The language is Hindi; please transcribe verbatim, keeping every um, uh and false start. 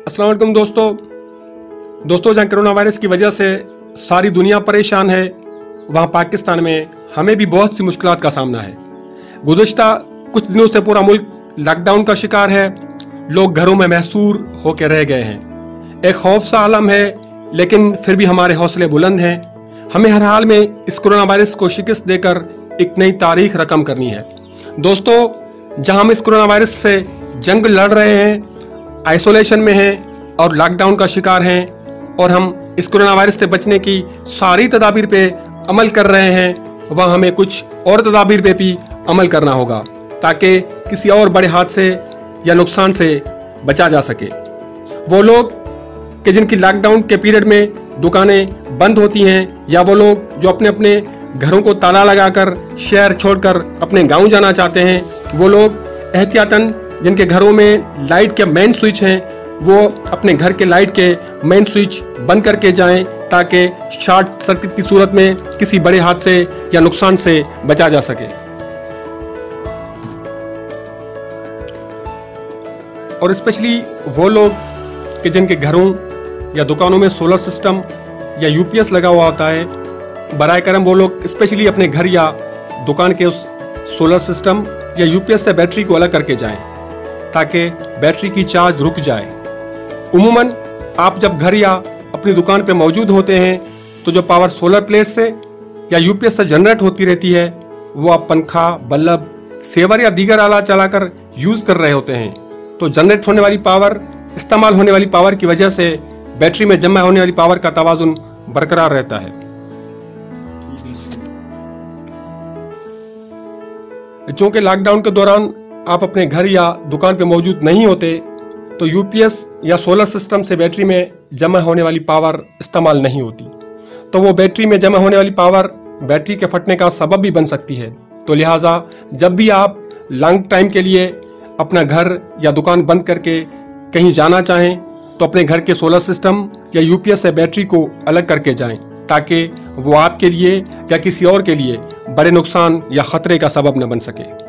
अस्सलाम वालेकुम दोस्तों दोस्तों जहाँ कोरोना वायरस की वजह से सारी दुनिया परेशान है, वहाँ पाकिस्तान में हमें भी बहुत सी मुश्किलात का सामना है। गुज़िश्ता कुछ दिनों से पूरा मुल्क लॉकडाउन का शिकार है। लोग घरों में महसूर होकर रह गए हैं। एक खौफ सा आलम है, लेकिन फिर भी हमारे हौसले बुलंद हैं। हमें हर हाल में इस कोरोना वायरस को शिकस्त देकर एक नई तारीख रकम करनी है। दोस्तों, जहाँ हम इस कोरोना वायरस से जंग लड़ रहे हैं, आइसोलेशन में हैं और लॉकडाउन का शिकार हैं, और हम इस कोरोना वायरस से बचने की सारी तदाबीर पे अमल कर रहे हैं, वहाँ हमें कुछ और तदाबीर पे भी अमल करना होगा ताकि किसी और बड़े हादसे या नुकसान से बचा जा सके। वो लोग कि जिनकी लॉकडाउन के पीरियड में दुकानें बंद होती हैं, या वो लोग जो अपने अपने घरों को ताला लगाकर शहर छोड़कर अपने गांव जाना चाहते हैं, वो लोग एहतियातन जिनके घरों में लाइट के मेन स्विच हैं, वो अपने घर के लाइट के मेन स्विच बंद करके जाएं ताकि शॉर्ट सर्किट की सूरत में किसी बड़े हादसे या नुकसान से बचा जा सके। और स्पेशली वो लोग कि जिनके घरों या दुकानों में सोलर सिस्टम या यूपीएस लगा हुआ होता है, बराए करम वो लोग स्पेशली अपने घर या दुकान के उस सोलर सिस्टम या यूपीएस से बैटरी को अलग करके जाएं ताकि बैटरी की चार्ज रुक जाए। उमूमन आप जब घर या अपनी दुकान पे मौजूद होते हैं तो जो पावर सोलर प्लेट से या यूपीएस से जनरेट होती रहती है, वो आप पंखा, बल्ब, सेवर या दीगर आला चलाकर यूज़ कर रहे होते हैं। तो जनरेट होने वाली पावर, इस्तेमाल होने वाली पावर की वजह से बैटरी में जमा होने वाली पावर का तवाजुन बरकरार रहता है। चूँकि लॉकडाउन के दौरान आप अपने घर या दुकान पे मौजूद नहीं होते, तो यूपीएस या सोलर सिस्टम से बैटरी में जमा होने वाली पावर इस्तेमाल नहीं होती। तो वो बैटरी में जमा होने वाली पावर बैटरी के फटने का सबब भी बन सकती है। तो लिहाजा जब भी आप लॉन्ग टाइम के लिए अपना घर या दुकान बंद करके कहीं जाना चाहें, तो अपने घर के सोलर सिस्टम या यूपीएस से बैटरी को अलग करके जाएं ताकि वो आपके लिए या किसी और के लिए बड़े नुकसान या ख़तरे का सबब न बन सके।